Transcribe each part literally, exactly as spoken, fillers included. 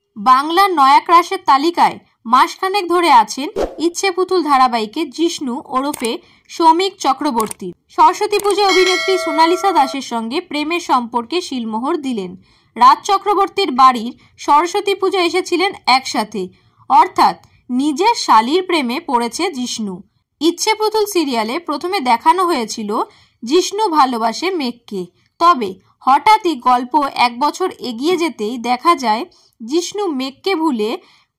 বাংলা নয়া ক্রাশের তালিকায় মাসখানেক ধরে আছেন ইচ্ছে পুতুল ধারাবাহিকে জিষ্ণু ওরফে শ্রমিক চক্রবর্তী। সরস্বতী পুজো অভিনেত্রী সোনালিসা দাসের সঙ্গে প্রেমের সম্পর্কে শিলমোহর দিলেন। রাজ চক্রবর্তীর বাড়ির সরস্বতী পুজো এসেছিলেন একসাথে, অর্থাৎ নিজের শালীর প্রেমে পড়েছে জিষ্ণু। ইচ্ছে পুতুল সিরিয়ালে প্রথমে দেখানো হয়েছিল জিষ্ণু ভালোবাসে মেঘকে, তবে হঠাৎই গল্প এক বছর এগিয়ে যেতেই দেখা যায় জিষ্ণু মেঘকে ভুলে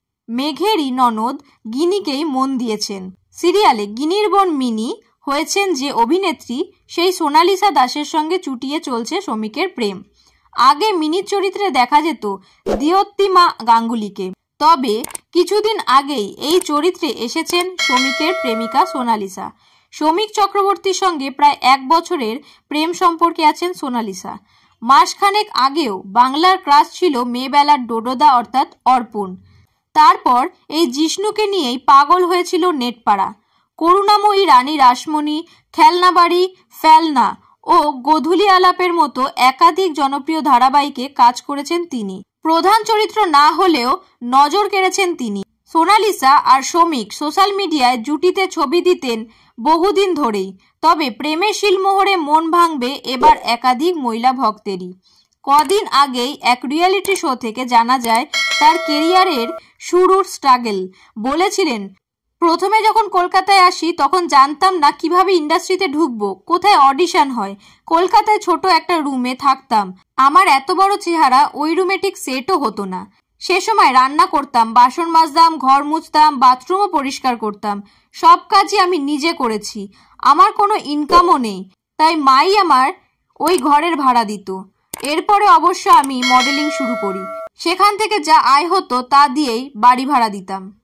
মেঘেরই ননদ গিনিকেই মন দিয়েছেন। সিরিয়ালে গিনির বোন মিনি হয়েছেন যে অভিনেত্রী, সেই সোনালিসা দাসের সঙ্গে চুটিয়ে চলছে শ্রমিকের প্রেম। আগে মিনির চরিত্রে দেখা যেত দিয়োত্তিমা গাঙ্গুলিকে, তবে কিছুদিন আগেই এই চরিত্রে এসেছেন শ্রমিকের প্রেমিকা সোনালিসা। শ্রমিক চক্রবর্তীর সঙ্গে প্রায় এক বছরের প্রেম সম্পর্কে আছেন সোনালিসা। মাসখানেক আগেও বাংলার ক্রাশ ছিল মেয়েবেলার ডোডোদা অর্থাৎ অর্পণ। তারপর এই জিষ্ণুকে নিয়েই পাগল হয়েছিল নেটপাড়া। করুণাময়ী রানী রাসমণি, খেলনাবাড়ি, ফেলনা ও গোধূলি আলাপের মতো একাধিক জনপ্রিয় ধারাবাহিকে কাজ করেছেন তিনি। প্রধান চরিত্র না হলেও নজর কেড়েছেন তিনি। সোনালিসা আর শ্রমিক সোশ্যাল মিডিয়ায় জুটিতে ছবি দিতেন বহুদিন ধরেই, তবে প্রেমের শিলমোহরে মন ভাঙবে এবার একাধিক মহিলা ভক্তেরই। কদিন আগেই এক রিয়েলিটি শো থেকে জানা যায় তার কেরিয়ারের শুরুর স্ট্রাগল। বলেছিলেন, প্রথমে যখন কলকাতায় আসি তখন জানতাম না কিভাবে ইন্ডাস্ট্রিতে ঢুকবো, কোথায় অডিশন হয়। কলকাতায় ছোট একটা রুমে থাকতাম, আমার এত বড় চেহারা ওই রুমে ঠিক সেটও হতো না। সে সময় রান্না করতাম, বাসন মাজতাম, ঘর মুছতাম, বাথরুমও পরিষ্কার করতাম। সব কাজই আমি নিজে করেছি। আমার কোনো ইনকামও নেই, তাই মাই আমার ওই ঘরের ভাড়া দিত। এরপরে অবশ্য আমি মডেলিং শুরু করি, সেখান থেকে যা আয় হতো তা দিয়েই বাড়ি ভাড়া দিতাম।